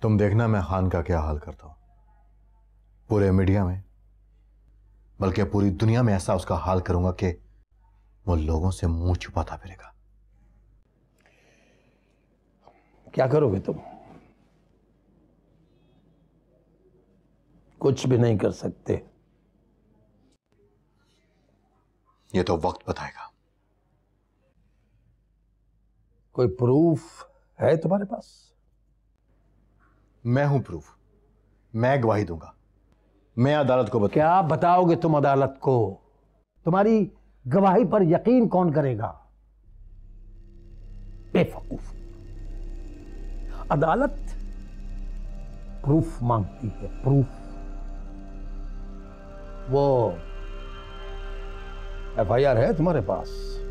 तुम देखना मैं खान का क्या हाल करता हूं, पूरे मीडिया में बल्कि पूरी दुनिया में ऐसा उसका हाल करूंगा कि वो लोगों से मुंह छुपाता फिरेगा। क्या करोगे तुम? कुछ भी नहीं कर सकते। ये तो वक्त बताएगा। कोई प्रूफ है तुम्हारे पास? मैं हूं प्रूफ, मैं गवाही दूंगा, मैं अदालत को क्या बताओगे तुम अदालत को? तुम्हारी गवाही पर यकीन कौन करेगा? बेवकूफ। अदालत प्रूफ मांगती है, प्रूफ। वो एफआईआर है तुम्हारे पास?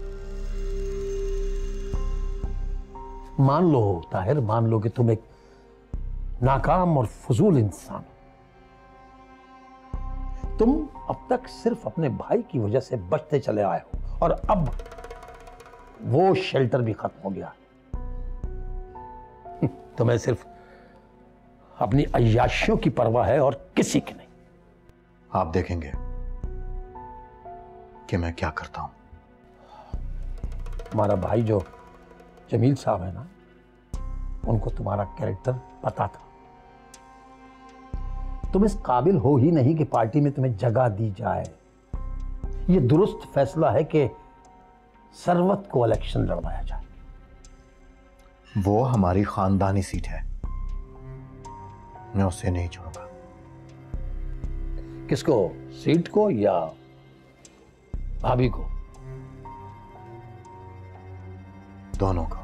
मान लो ताहिर, मान लो कि तुम एक नाकाम और फजूल इंसान। तुम अब तक सिर्फ अपने भाई की वजह से बचते चले आए हो और अब वो शेल्टर भी खत्म हो गया। तुम्हें सिर्फ अपनी अय्याशियों की परवाह है और किसी की नहीं। आप देखेंगे कि मैं क्या करता हूं। तुम्हारा भाई जो जमील साहब है ना, उनको तुम्हारा कैरेक्टर पता था। तुम इस काबिल हो ही नहीं कि पार्टी में तुम्हें जगह दी जाए। यह दुरुस्त फैसला है कि सरवत को इलेक्शन लड़वाया जाए। वो हमारी खानदानी सीट है, मैं उसे नहीं छोड़ूंगा। किसको? सीट को या भाभी को? दोनों को।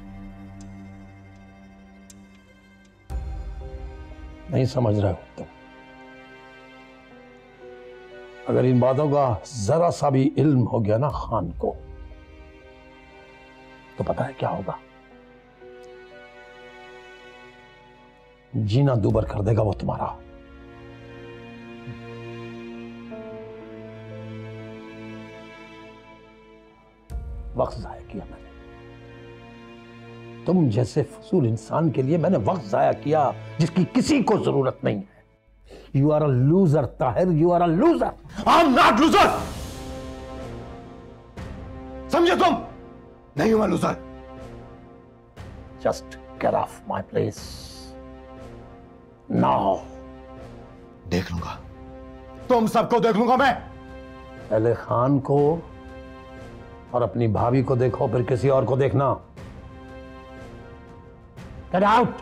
नहीं समझ रहे हो तुम। अगर इन बातों का जरा सा भी इल्म हो गया ना खान को, तो पता है क्या होगा? जीना दूभर कर देगा वो तुम्हारा। वक्त जाया किया मैंने। तुम जैसे फजूल इंसान के लिए मैंने वक्त जाया किया जिसकी किसी को जरूरत नहीं है। You are a loser Tahir, you are a loser. I am not loser. समझे तुम? नहीं हूं मैं loser. Just get off my place now. देख लूंगा, तुम सबको देख लूंगा मैं। पहले खान को और अपनी भाभी को देखो, फिर किसी और को देखना। Get out.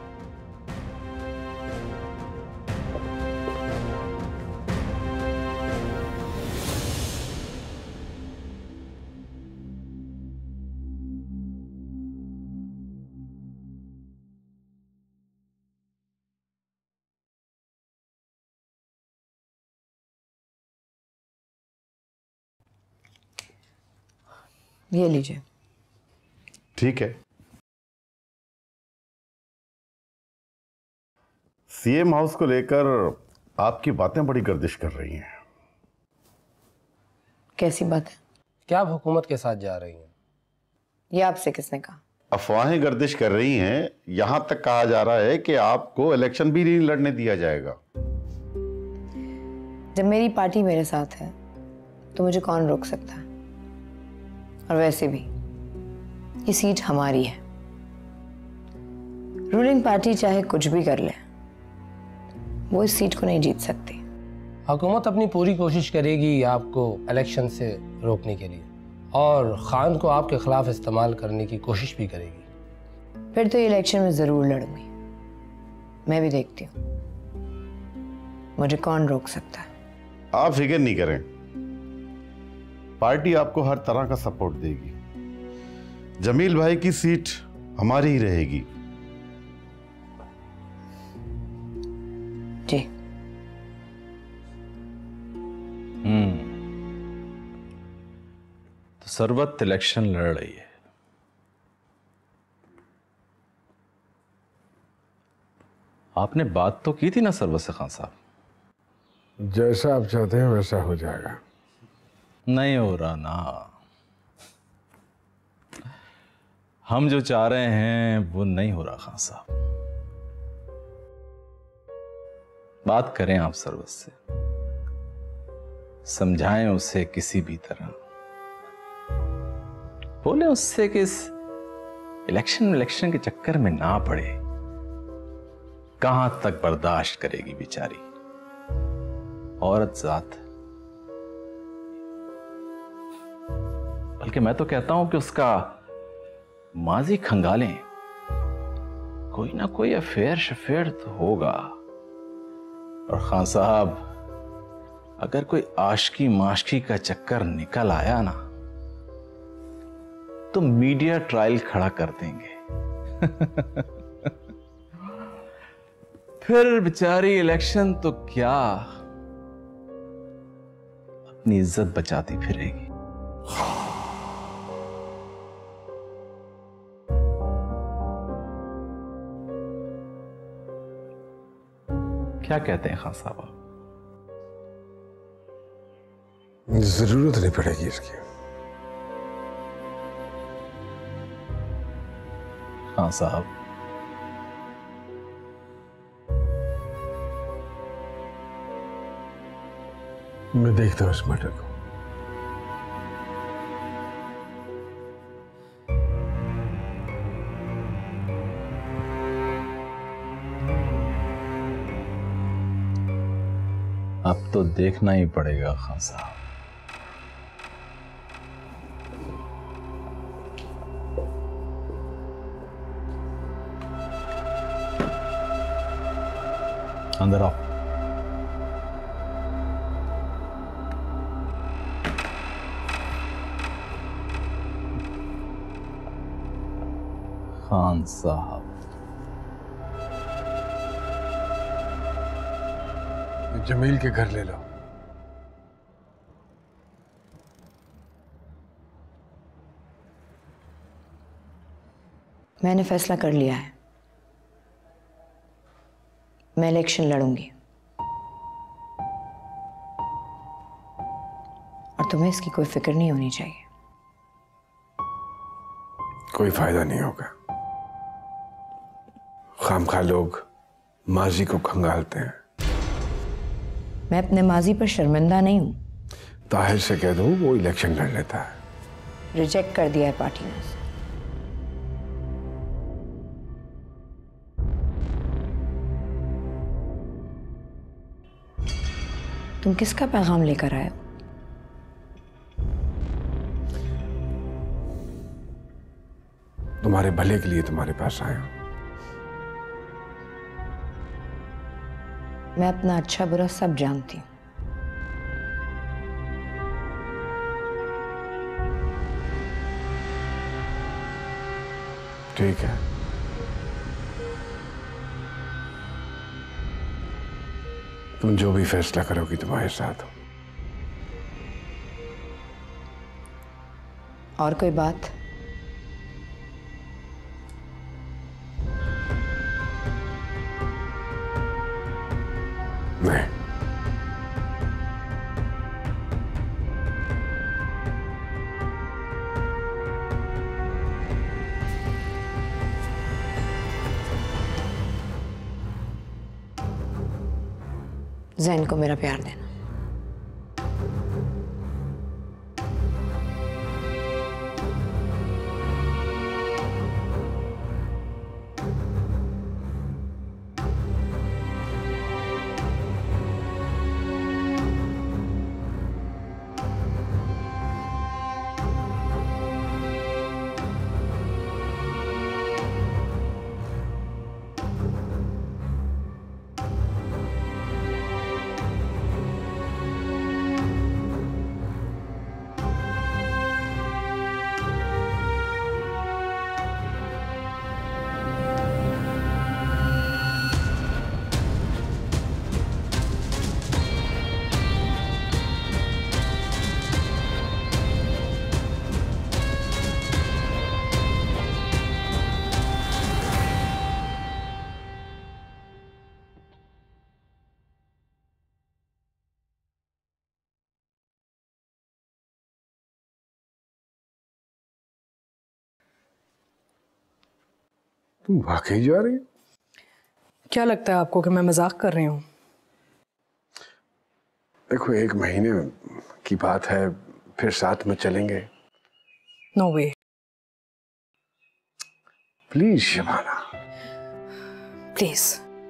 ये लीजिए। ठीक है। सीएम हाउस को लेकर आपकी बातें बड़ी गर्दिश कर रही हैं। कैसी बात है? क्या आप हुकूमत के साथ जा रही हैं? ये आपसे किसने कहा? अफवाहें गर्दिश कर रही हैं। यहां तक कहा जा रहा है कि आपको इलेक्शन भी नहीं लड़ने दिया जाएगा। जब मेरी पार्टी मेरे साथ है तो मुझे कौन रोक सकता है? और वैसे भी ये सीट हमारी है। रूलिंग पार्टी चाहे कुछ भी कर ले, वो इस सीट को नहीं जीत सकती। हुकूमत अपनी पूरी कोशिश करेगी आपको इलेक्शन से रोकने के लिए, और खान को आपके खिलाफ इस्तेमाल करने की कोशिश भी करेगी। फिर तो ये इलेक्शन में जरूर लड़ूंगी। मैं भी देखती हूँ मुझे कौन रोक सकता है। आप फिक्र नहीं करें, पार्टी आपको हर तरह का सपोर्ट देगी। जमील भाई की सीट हमारी ही रहेगी। जी। तो सरवत इलेक्शन लड़ रही है। आपने बात तो की थी ना सरवत से खान साहब? जैसा आप चाहते हैं वैसा हो जाएगा। नहीं हो रहा ना। हम जो चाह रहे हैं वो नहीं हो रहा खान साहब। बात करें आप सरवत से, समझाएं उसे किसी भी तरह, बोले उससे कि इस इलेक्शन के चक्कर में ना पड़े। कहां तक बर्दाश्त करेगी बेचारी औरत जात। बल्कि मैं तो कहता हूं कि उसका माजी खंगालें, कोई ना कोई अफेयर शफेयर तो होगा। और खान साहब, अगर कोई आशकी माशकी का चक्कर निकल आया ना तो मीडिया ट्रायल खड़ा कर देंगे। फिर बेचारी इलेक्शन तो क्या, अपनी इज्जत बचाती फिरेगी। क्या कहते हैं खान साहब? जरूरत नहीं पड़ेगी इसकी। खान साहब, मैं देखता हूँ इस मैटर को। अब तो देखना ही पड़ेगा खान साहब। अंदर आओ। खान साहब, जमील के घर ले लो। मैंने फैसला कर लिया है, मैं इलेक्शन लड़ूंगी और तुम्हें इसकी कोई फिक्र नहीं होनी चाहिए। कोई फायदा नहीं होगा। खामखा लोग माजी को खंगालते हैं। मैं अपने माजी पर शर्मिंदा नहीं हूं। ताहिर से कह दो वो इलेक्शन लड़ लेता है। रिजेक्ट कर दिया है पार्टी ने। तुम किसका पैगाम लेकर आए हो? तुम्हारे भले के लिए तुम्हारे पास आया हूं। मैं अपना अच्छा बुरा सब जानती हूं। ठीक है, तुम जो भी फैसला करोगी तुम्हारे साथ हो। और कोई बात? नहीं। जैन को मेरा प्यार देना। तुम वाकई जा रही हो? क्या लगता है आपको कि मैं मजाक कर रही हूँ? देखो 1 महीने की बात है, फिर साथ में चलेंगे। No way. Please Shabana, please.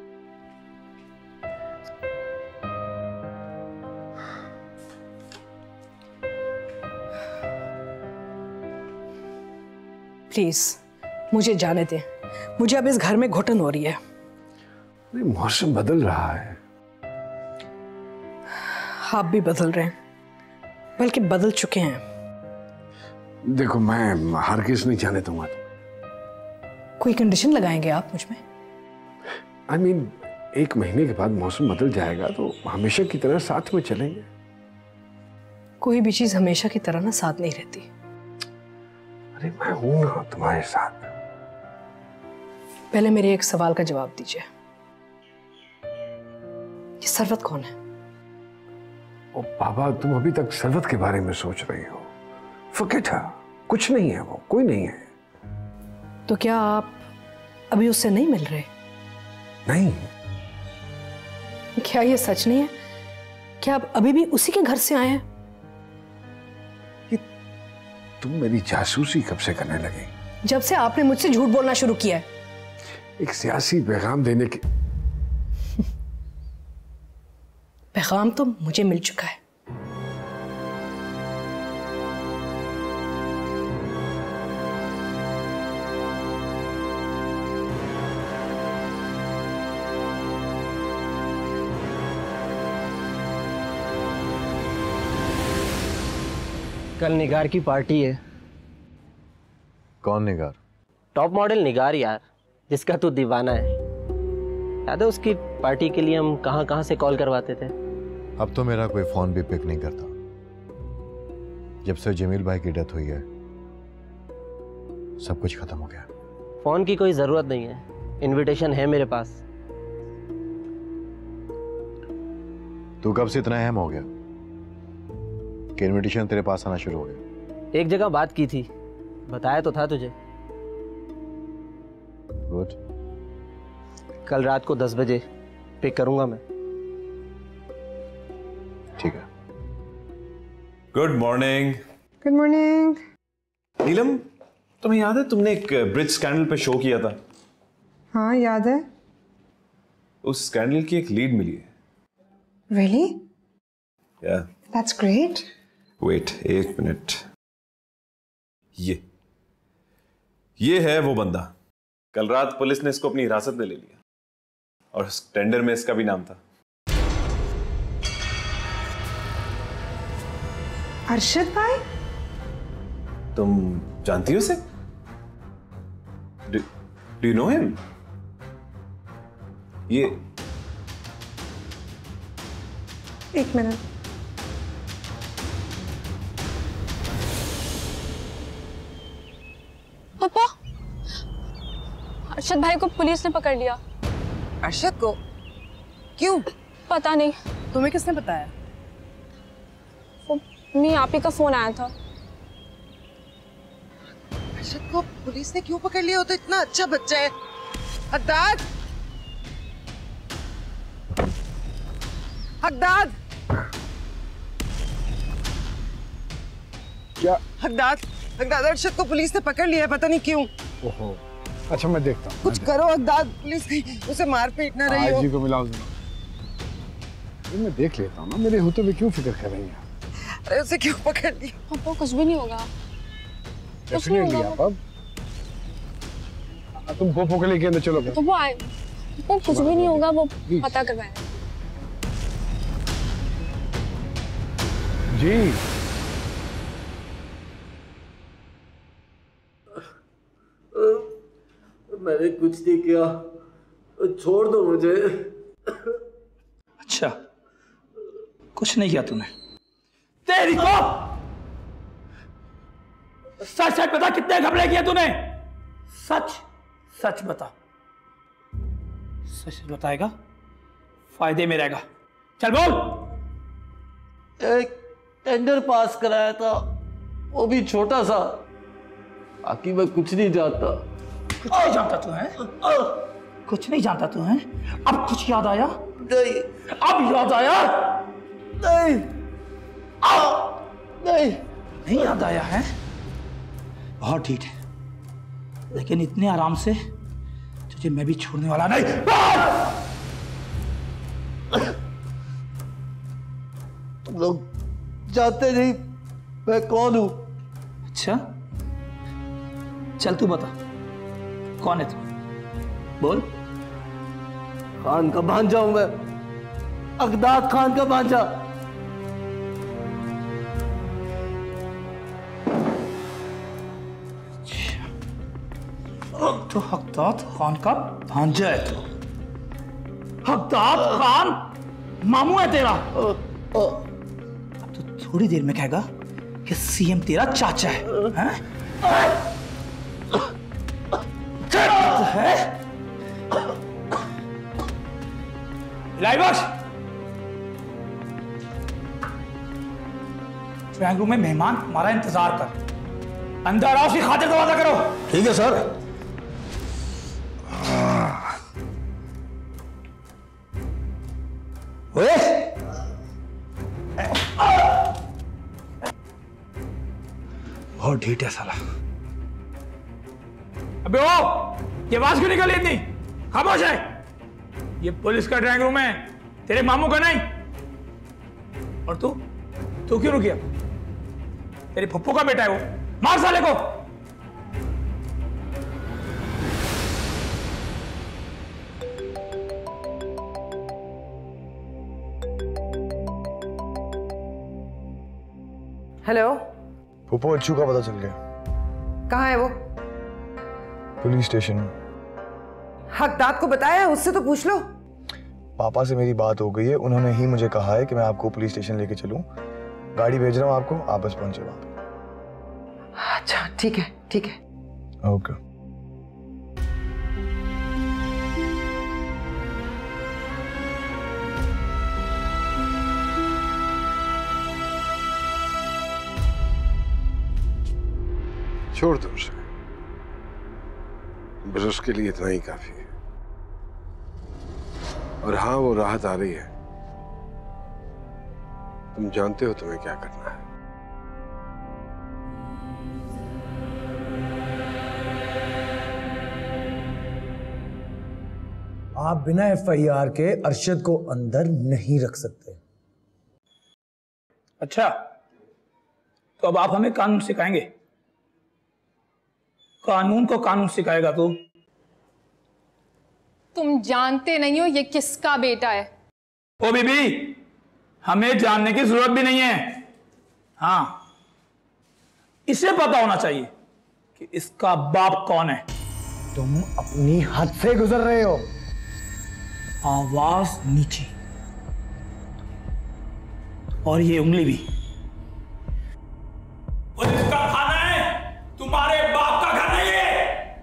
Please मुझे जाने दें, मुझे अब इस घर में घुटन हो रही है। मौसम बदल रहा है। आप भी बदल रहे हैं, बल्कि बदल चुके हैं। देखो मैं हरगिज़ नहीं जाने दूंगा तुम्हें। कोई कंडीशन लगाएंगे आप मुझ में? I mean, 1 महीने के बाद मौसम बदल जाएगा तो हमेशा की तरह साथ में चलेंगे। कोई भी चीज हमेशा की तरह ना साथ नहीं रहती। अरे मैं हूं ना तुम्हारे साथ। पहले मेरे एक सवाल का जवाब दीजिए, ये सरवत कौन है? ओ बाबा, तुम अभी तक सरवत के बारे में सोच रही हो। फॉरगेट हर, कुछ नहीं है, वो कोई नहीं है। तो क्या आप अभी उससे नहीं मिल रहे? नहीं। क्या ये सच नहीं है? क्या आप अभी भी उसी के घर से आए हैं? ये तुम मेरी जासूसी कब से करने लगे? जब से आपने मुझसे झूठ बोलना शुरू किया है। एक सियासी पैगाम देने के। पैगाम तो मुझे मिल चुका है। कल निगार की पार्टी है। कौन निगार? टॉप मॉडल निगार यार, जिसका तू दीवाना है। याद है उसकी पार्टी के लिए हम कहां कहां से कॉल करवाते थे? अब तो मेरा कोई फोन भी पिक नहीं करता। जब से जमील भाई की डेथ हुई है सब कुछ खत्म हो गया। फोन की कोई जरूरत नहीं है, इनविटेशन है मेरे पास। तू कब से इतना अहम हो गया कि इनविटेशन तेरे पास आना शुरू हो गया? एक जगह बात की थी, बताया तो था तुझे। गुड। कल रात को 10 बजे पिक करूंगा मैं। ठीक है। Good morning. Good morning. Neelam, तुम्हें याद है तुमने एक ब्रिज स्कैंडल पे शो किया था? हाँ याद है। उस स्कैंडल की एक लीड मिली है। Really? Yeah. That's great. Wait, 1 minute. ये है वो बंदा। कल रात पुलिस ने इसको अपनी हिरासत में ले लिया और उस टेंडर में इसका भी नाम था। अर्शद भाई? तुम जानती हो उसे? Do you know him? ये 1 मिनट। पापा, अर्शद भाई को पुलिस ने पकड़ लिया। अर्शद को? क्यों? पता नहीं। तुम्हें किसने बताया? मम्मी आप ही का फोन आया था। अर्शद को पुलिस ने क्यों पकड़ लिया? वो तो इतना अच्छा बच्चा है। हकदार, हकदार, क्या? हकदार, हकदार, अर्शद को पुलिस ने पकड़ लिया है, पता नहीं क्यों। ओहो, अच्छा मैं देखता हूँ। कुछ करो हकदार, पुलिस उसे मार पीट ना रही हो। जी को मिलाओ जरा। मैं देख लेता हूँ ना, मेरे होते हुए क्यों फिक्र कर रही हैं? अरे उसे क्यों पकड़ लिया? पापा कुछ भी नहीं होगा। डेफिनेटली आप अब तुम पोपो के लेके अंदर चलो। वो आए, वो कुछ भी नहीं होगा, वो पता करवाए। जी मैंने कुछ नहीं किया, छोड़ दो मुझे। अच्छा, कुछ नहीं किया तूने? तेरी को सच सच बता, कितने घपले किए तूने? सच सच बता। सच बताएगा फायदे में रहेगा। चल बोल। एक टेंडर पास कराया था, वो भी छोटा सा। बाकी मैं कुछ नहीं जानता। कुछ नहीं जानता तू है? कुछ नहीं जानता तू है? अब कुछ याद आया? नहीं। अब याद आया? नहीं नहीं नहीं याद आया है? बहुत ठीक है, लेकिन इतने आराम से तुझे मैं भी छोड़ने वाला नहीं। तुम लोग जानते नहीं मैं कौन हूं। अच्छा, चल तू बता, कौन है तू? बोल। खान का भांजा हूं मैं, अगदाद खान का भांजा। तो हकदाद खान का भांजा है तू? हकदाद खान मामू है तेरा? अब तो थोड़ी देर में कहेगा कि सीएम तेरा चाचा है? लाइबर्स, ड्राइंग रूम में मेहमान हमारा इंतजार कर। अंदर आओ, उसकी खातिर दरवाजा करो। ठीक है सर। बहुत ढीठ है साला। अबे ओ, ये आवाज क्यों निकली इतनी? खामोश है। ये पुलिस का ड्राइंग रूम है, तेरे मामू का नहीं। और तू क्यों रुकिया? तेरे फुप्पू का बेटा है वो, मार साले को। हेलो, फूफो अच्छू का पता चल गया। कहाँ है वो? पुलिस स्टेशन में। हकदाद को बताया? उससे तो पूछ लो। पापा से मेरी बात हो गई है, उन्होंने ही मुझे कहा है कि मैं आपको पुलिस स्टेशन लेके चलूं। गाड़ी भेज रहा हूं आपको, आप बस पहुंचे वहां पे। अच्छा ठीक है, ठीक है। ओके। छोड़ दो उसे, बस उसके लिए इतना ही काफी है। और हाँ, वो राहत आ रही है, तुम जानते हो तुम्हें क्या करना है। आप बिना एफआईआर के अरशद को अंदर नहीं रख सकते। अच्छा, तो अब आप हमें कानून सिखाएंगे? कानून को कानून सिखाएगा तू? तुम जानते नहीं हो ये किसका बेटा है। ओ बीबी, हमें जानने की जरूरत भी नहीं है। हाँ, इसे पता होना चाहिए कि इसका बाप कौन है। तुम अपनी हद से गुजर रहे हो। आवाज नीचे, और ये उंगली भी। इसका खाना है, तुम्हारे बाप का घर नहीं है।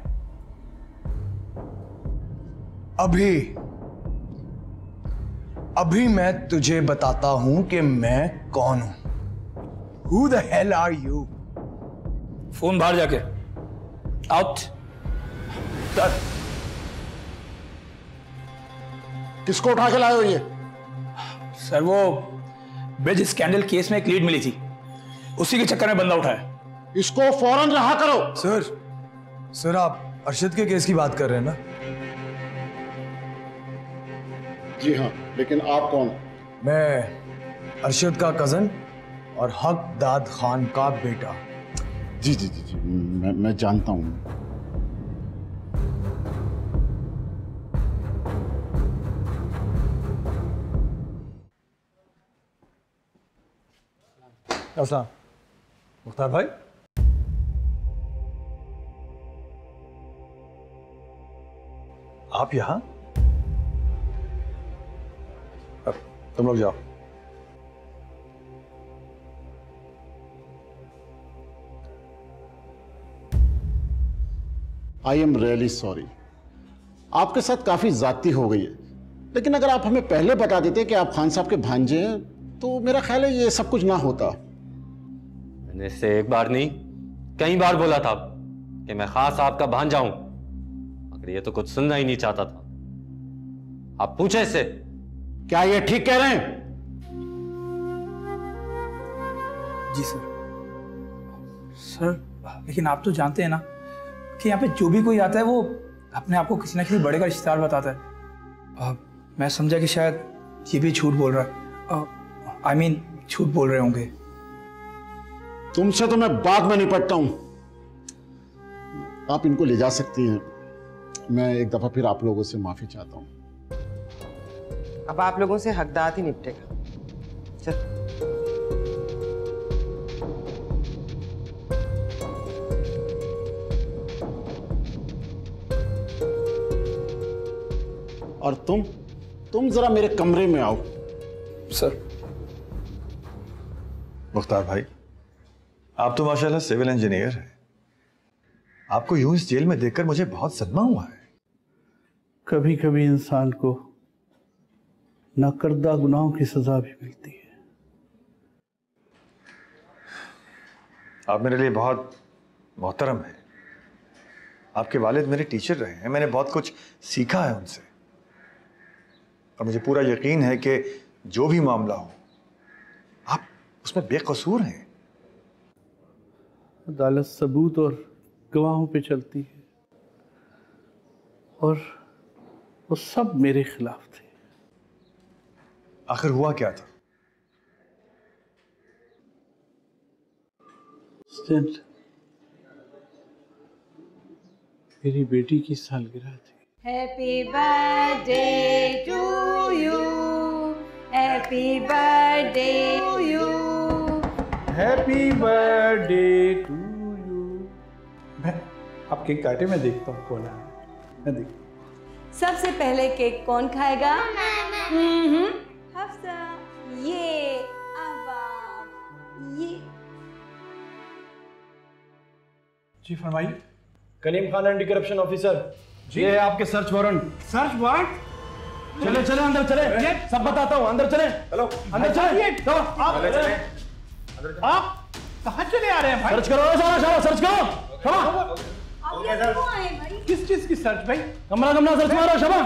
अभी मैं तुझे बताता हूं कि मैं कौन हूं। Who the hell are you? Phone बाहर जाके आउट। सर, किसको उठा के लाए हो ये? सर, वो ब्रिज स्कैंडल केस में एक लीड मिली थी, उसी के चक्कर में बंदा उठाया। इसको फौरन रहा करो। सर आप अरशद के केस की बात कर रहे हैं ना? जी हाँ, लेकिन आप कौन? मैं अरशद का कजन और हकदाद खान का बेटा। जी जी जी जी, मैं जानता हूं। अस्सलाम। मुख्तार भाई, आप यहां? तुम लोग जाओ। आई एम रियली सॉरी, आपके साथ काफी ज्यादती हो गई है, लेकिन अगर आप हमें पहले बता देते कि आप खान साहब के भांजे हैं तो मेरा ख्याल है ये सब कुछ ना होता। मैंने इससे एक बार नहीं कई बार बोला था कि मैं खान साहब का भांजा हूं, मगर ये तो कुछ सुनना ही नहीं चाहता था। आप पूछे इससे। क्या ये ठीक कह रहे हैं? जी सर। सर लेकिन आप तो जानते हैं ना कि यहाँ पे जो भी कोई आता है वो अपने आप को किसी ना किसी बड़े का रिश्तेदार बताता है। मैं समझा कि शायद ये भी झूठ बोल रहा है। आई मीन झूठ बोल रहे होंगे। तुमसे तो मैं बाद में निपटता हूं। आप इनको ले जा सकती हैं। मैं एक दफा फिर आप लोगों से माफी चाहता हूं। अब आप लोगों से हकदार ही निपटेगा। चल। और तुम जरा मेरे कमरे में आओ। सर। मुख्तार भाई, आप तो माशाल्लाह सिविल इंजीनियर हैं। आपको यूं इस जेल में देखकर मुझे बहुत सदमा हुआ है। कभी कभी इंसान को नाकर्दा गुनाहों की सजा भी मिलती है। आप मेरे लिए बहुत मोहतरम हैं। आपके वालिद मेरे टीचर रहे हैं। मैंने बहुत कुछ सीखा है उनसे, और मुझे पूरा यकीन है कि जो भी मामला हो आप उसमें बेकसूर हैं। अदालत सबूत और गवाहों पे चलती है, और वो सब मेरे खिलाफ थे। आखिर हुआ क्या था? मेरी बेटी की सालगिरह थी। Happy birthday to you. Happy birthday to you. Happy birthday to you. आप केक काटे, मैं देखता हूँ कौन है। मैं देखता हूँ। सबसे पहले केक कौन खाएगा? हफ्सा। ये अब ये। जी फरमाइए। Kaleem Khan anti corruption officer, ये है आपके सर्च वारंट। Search warrant? चले चले अंदर चले, सब बताता हूँ। अंदर चले। चलो अंदर चले। आप कहाँ चले आ रहे हैं भाई? सर्च करो सारा, सर्च करो। किस चीज की सर्च भाई? कमरा कमरा सर्च मारो शबा।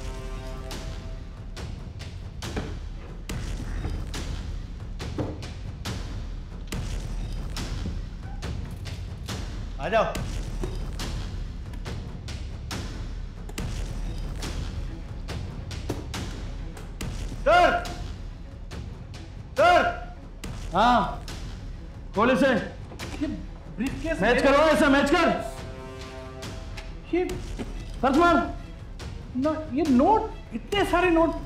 आ जाओ। सर, हाँ खोले से मैच करो, ऐसा मैच कर। ये सर्च मार। ये नोट, इतने सारे नोट।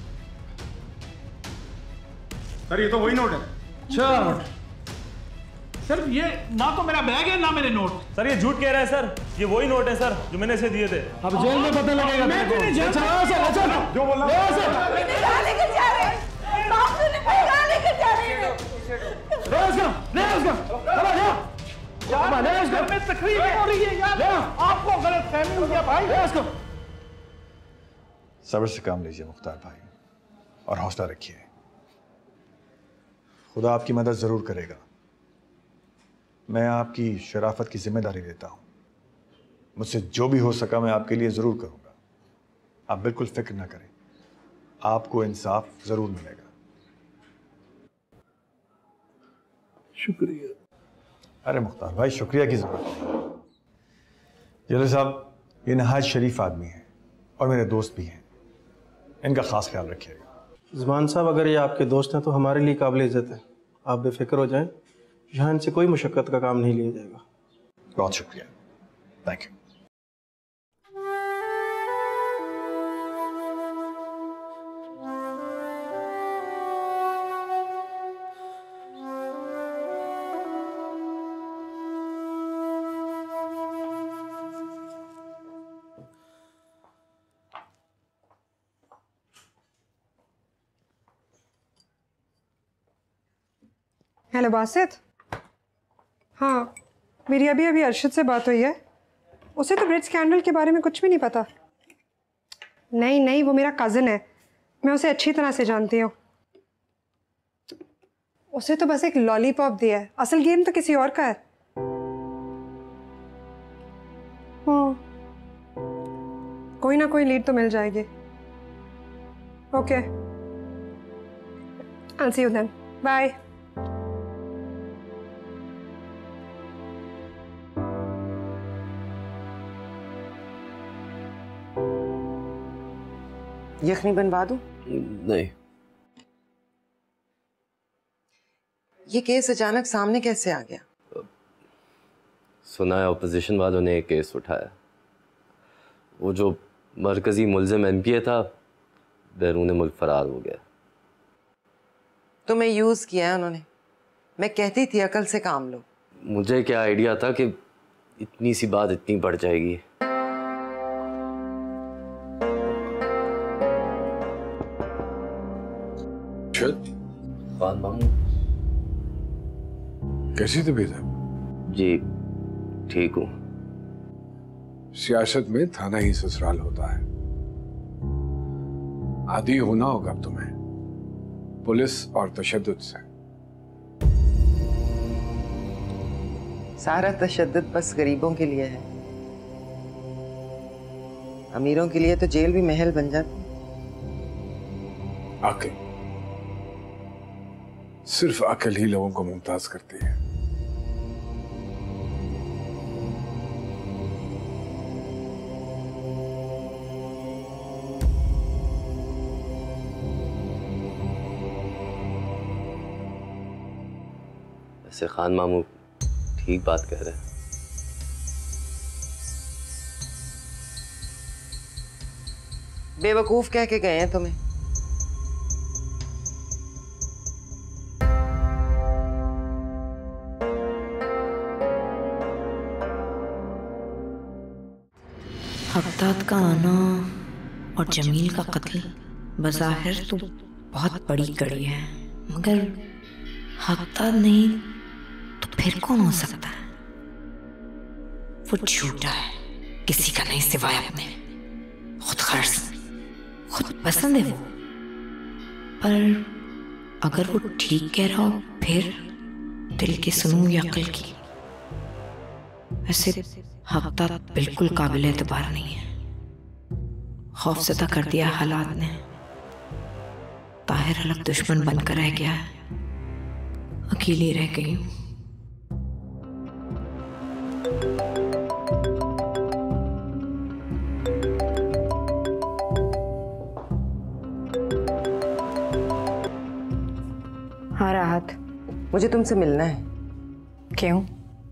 सर ये तो वही नोट है। अच्छा सर, ये ना तो मेरा बैग है ना मेरे नोट। सर ये झूठ कह रहा है सर, ये वही नोट है सर जो मैंने इसे दिए थे। अब जेल में पता लगेगा। मैं तो नहीं जेल में। जो बोला लेकर जा रहे हैं। बाप ने पैसा लेकर जा रहे हैं। घर में तकलीफ हो रही है यार। आपको गलत फहमी हो गया भाई। सब्र से काम लीजिए मुख्तार भाई, और हौसला रखिए। खुदा आपकी मदद जरूर करेगा। मैं आपकी शराफत की जिम्मेदारी लेता हूं। मुझसे जो भी हो सका मैं आपके लिए जरूर करूंगा। आप बिल्कुल फिक्र ना करें, आपको इंसाफ जरूर मिलेगा। शुक्रिया। अरे मुख्तार भाई, शुक्रिया की जरूरत नहीं। जले साहब, ये नहायत शरीफ आदमी है और मेरे दोस्त भी हैं। इनका खास ख्याल रखिएगा। ज़ुबान साहब, अगर ये आपके दोस्त हैं तो हमारे लिए काबिल इज्जत है। आप बेफिक्र हो जाएं, यहाँ इनसे कोई मुशक्कत का काम नहीं लिया जाएगा। बहुत शुक्रिया, थैंक यू। हेलो बासित। हाँ, मेरी अभी अभी अर्शद से बात हुई है। उसे तो ब्रिज स्कैंडल के बारे में कुछ भी नहीं पता। नहीं, वो मेरा कज़न है। मैं उसे अच्छी तरह से जानती हूँ। उसे तो बस एक लॉलीपॉप दिया है, असल गेम तो किसी और का है। कोई ना कोई लीड तो मिल जाएगी। Okay, I'll see you then. Bye. यखनी बनवा दूं? नहीं। ये केस अचानक सामने कैसे आ गया? सुना है ऑपोजिशन वालों ने एक केस उठाया। वो जो मरकजी मुल्जिम एमपीए था बैरून मुल्क फरार हो गया। तुम्हें यूज किया है उन्होंने। मैं कहती थी अकल से काम लो। मुझे क्या आइडिया था कि इतनी सी बात इतनी बढ़ जाएगी। खान मामू कैसी तबीयत है? जी ठीक हूँ। सियासत में थाना ही ससुराल होता है। आदी होना होगा तुम्हें पुलिस और तशद्दुद से। सारा तशद्दुद बस गरीबों के लिए है। अमीरों के लिए तो जेल भी महल बन जाती। अकल, सिर्फ अकल ही लोगों को मुमताज करती है। वैसे खान मामू ठीक बात कह रहे हैं। बेवकूफ कह के गए हैं तुम्हें। हफ्ताद का आना और जमील का कत्ल बज़ाहिर तो बहुत बड़ी कड़ी है, मगर हफ्ताद नहीं तो फिर कौन हो सकता है? वो झूठा है, किसी का नहीं सिवाय अपने। खुद खर्च, खुद पसंद है वो। पर अगर वो ठीक कह रहा हो फिर दिल की सुनूं या अकल की? वैसे हफ्ताद बिल्कुल काबिल एतबार नहीं है। खौफज़दा कर दिया हालात ने। ताहिर अलग दुश्मन बनकर रह गया है। अकेली रह गई हूँ। हाँ राहत, मुझे तुमसे मिलना है। क्यों?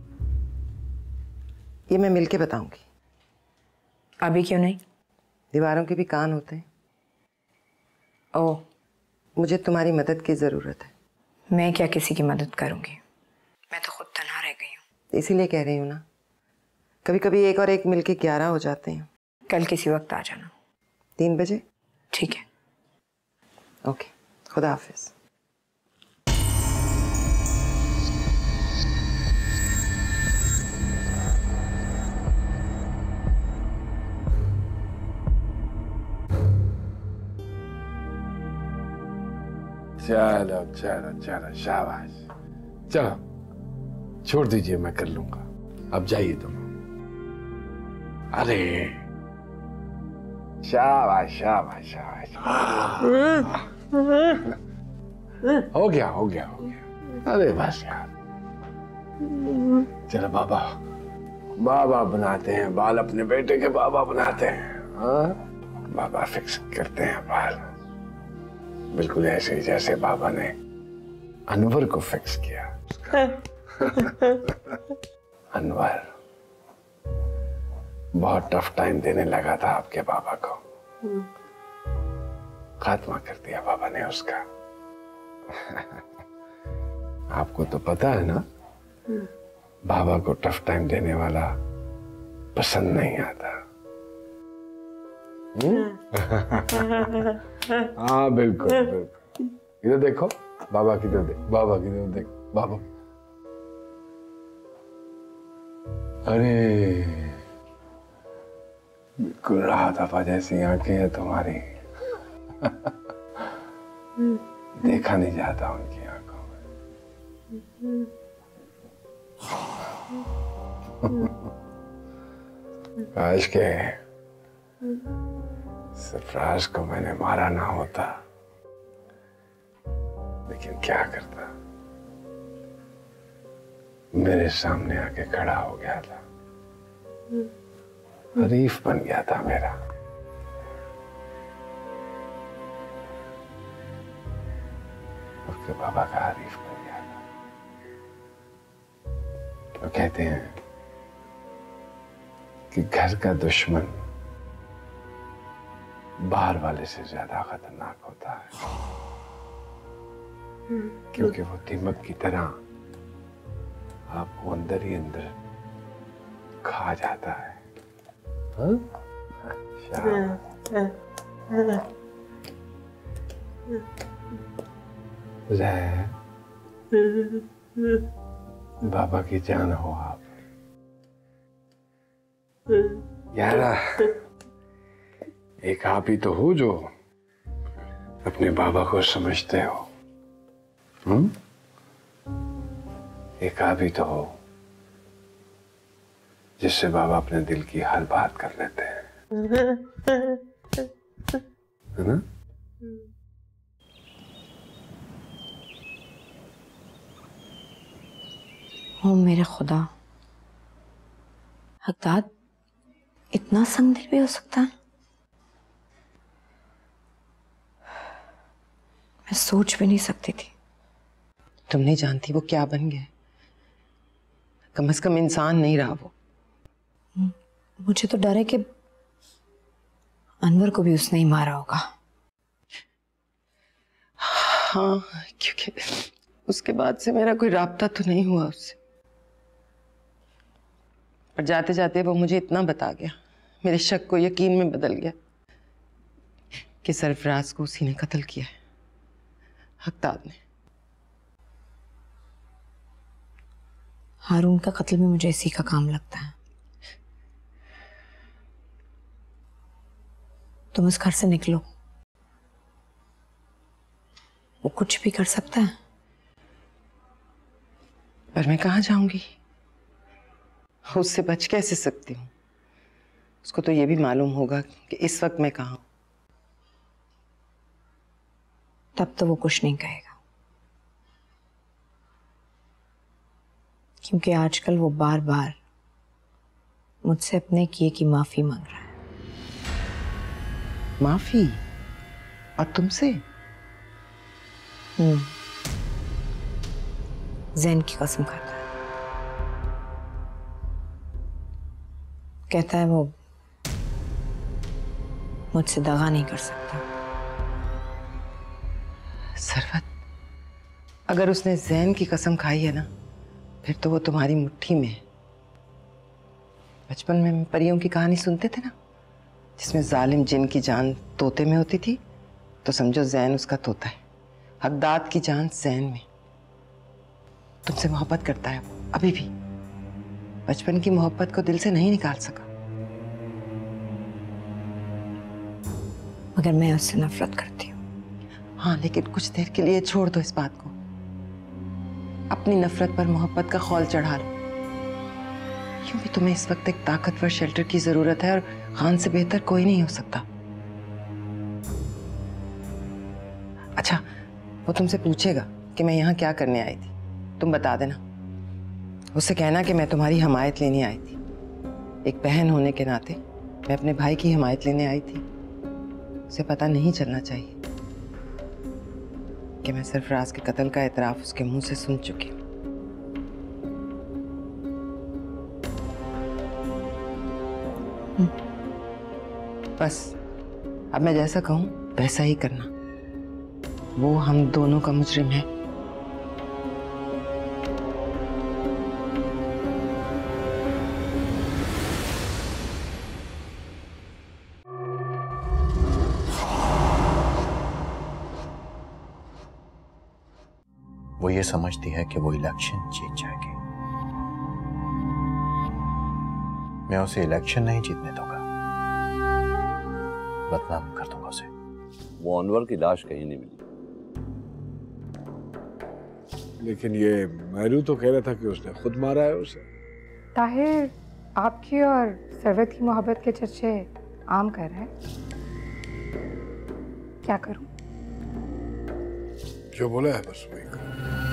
ये मैं मिलके बताऊंगी। अभी क्यों नहीं? दीवारों के भी कान होते हैं। ओह, मुझे तुम्हारी मदद की जरूरत है। मैं क्या किसी की मदद करूंगी? मैं तो खुद तन्हा रह गई हूँ। इसीलिए कह रही हूँ ना, कभी कभी एक और एक मिलके 11 हो जाते हैं। कल किसी वक्त आ जाना। 3 बजे? ठीक है। ओके, खुदा हाफिज। चलो चलो चलो, शाबाश। चलो छोड़ दीजिए, मैं कर लूंगा। अब जाइए तुम। अरे शाबाश शाबाश शाबाश। हो गया हो गया हो गया। अरे बस यार, चलो बाबा बाबा बनाते हैं बाल, अपने बेटे के बाबा बनाते हैं। हाँ, बाबा फिक्स करते हैं बाल बिल्कुल ऐसे ही जैसे बाबा ने अनवर को फिक्स किया। अनवर बहुत टफ टाइम देने लगा था आपके बाबा को। खात्मा कर दिया बाबा ने उसका। आपको तो पता है ना, बाबा को टफ टाइम देने वाला पसंद नहीं आता। हाँ बिल्कुल बिल्कुल। इधर देखो, बाबा की तरफ देख, बाबा की तरफ देख, बाबा। अरे बिल्कुल राहत आफा जैसी आंखें हैं तुम्हारी। देखा नहीं जाता उनकी आंखों में। काश के सरफराज को मैंने मारा ना होता, लेकिन क्या करता, मेरे सामने आके खड़ा हो गया था, हरीफ बन गया था मेरा। उसके बाबा का हरीफ बन गया। तो कहते हैं कि घर का दुश्मन बाहर वाले से ज्यादा खतरनाक होता है, क्योंकि वो दीमक की तरह आपको अंदर ही अंदर खा जाता है। हाँ? बाबा की जान हो आप। यार एक आप ही तो हो जो अपने बाबा को समझते हो। एक आप ही तो हो जिससे बाबा अपने दिल की हर बात कर लेते हैं, है ना? ओ मेरे खुदा, हकदाद इतना संगदिल भी हो सकता है? मैं सोच भी नहीं सकती थी। तुम नहीं जानती वो क्या बन गया। कम से कम इंसान नहीं रहा वो। मुझे तो डर है कि अनवर को भी उसने ही मारा होगा। हाँ, क्योंकि उसके बाद से मेरा कोई राब्ता तो नहीं हुआ उससे, पर जाते जाते वो मुझे इतना बता गया, मेरे शक को यकीन में बदल गया कि सरफराज को उसी ने कत्ल किया है, हकदाद ने। हारून का कत्ल भी मुझे इसी का काम लगता है। तुम उस घर से निकलो, वो कुछ भी कर सकता है। पर मैं कहाँ जाऊंगी? उससे बच कैसे सकती हूँ? उसको तो ये भी मालूम होगा कि इस वक्त मैं कहाँ हूँ। तब तो वो कुछ नहीं कहेगा, क्योंकि आजकल वो बार बार मुझसे अपने किए की माफी मांग रहा है। माफी? और तुमसे? जैन की कसम खाता है। कहता है वो मुझसे दगा नहीं कर सकता। सरवत, अगर उसने जैन की कसम खाई है ना, फिर तो वो तुम्हारी मुट्ठी में है। बचपन में परियों की कहानी सुनते थे ना, जिसमें जालिम जिन की जान तोते में होती थी, तो समझो जैन उसका तोता है। हकदाद की जान जैन में। तुमसे मोहब्बत करता है वो अभी भी। बचपन की मोहब्बत को दिल से नहीं निकाल सका। मगर मैं उससे नफरत करती हूँ। हाँ, लेकिन कुछ देर के लिए छोड़ दो इस बात को। अपनी नफरत पर मोहब्बत का खौल चढ़ा लो। क्यों भी तुम्हें इस वक्त एक ताकतवर शेल्टर की जरूरत है, और खान से बेहतर कोई नहीं हो सकता। अच्छा, वो तुमसे पूछेगा कि मैं यहाँ क्या करने आई थी, तुम बता देना। उससे कहना कि मैं तुम्हारी हिमायत लेने आई थी। एक बहन होने के नाते मैं अपने भाई की हिमायत लेने आई थी। उसे पता नहीं चलना चाहिए कि मैं सरफराज के कत्ल का एतराफ उसके मुंह से सुन चुकी हूँ। बस अब मैं जैसा कहूं वैसा ही करना। वो हम दोनों का मुजरिम है। वो ये समझती है कि वो इलेक्शन जीत जाएगी। मैं उसे इलेक्शन नहीं जीतने दूंगा, बदनाम कर दूंगा उसे। वो अनवर की लाश कहीं नहीं मिली। लेकिन ये मैरू तो कह रहा था कि उसने खुद मारा है उसे। ताहिर, आपकी और सरवत की मोहब्बत के चर्चे आम कर रहे हैं। क्या करूं? जो बोला है बस वही करो।